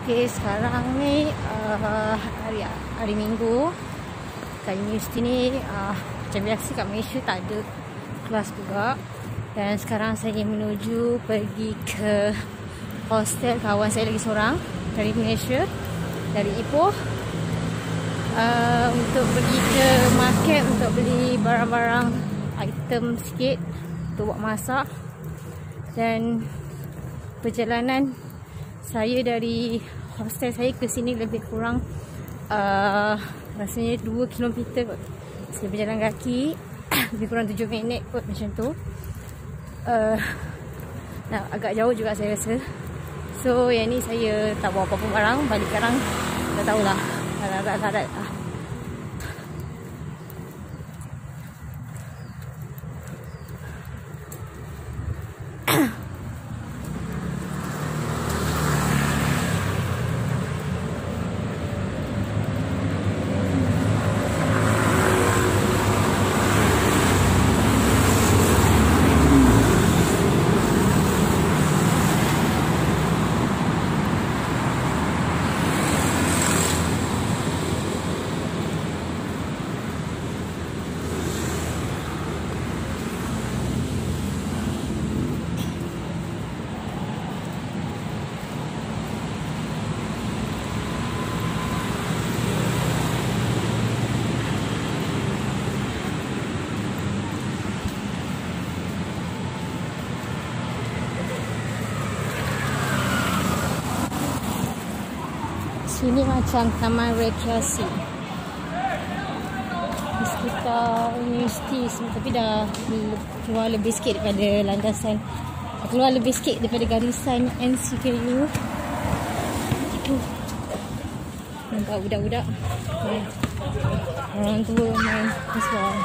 Okay, sekarang ni hari Minggu. Kat universiti ni macam biasa kat Malaysia tak ada kelas juga. Dan sekarang saya menuju pergi ke hostel kawan saya lagi seorang dari Malaysia, dari Ipoh, untuk pergi ke market untuk beli barang-barang item sikit untuk buat masak. Dan perjalanan saya dari hostel saya ke sini lebih kurang rasanya 2 km kot. Saya berjalan kaki lebih kurang 7 minit kot, macam tu. Agak jauh juga saya rasa. So yang ni saya tak bawa apa-apa barang. Balik sekarang dah tahulah, larat-larat lah. Sini macam taman rekreasi di sekitar universiti, tapi dah keluar lebih sikit daripada landasan, keluar lebih sikit daripada garisan NCKU. Itu nampak budak-budak, orang tua main sesuai.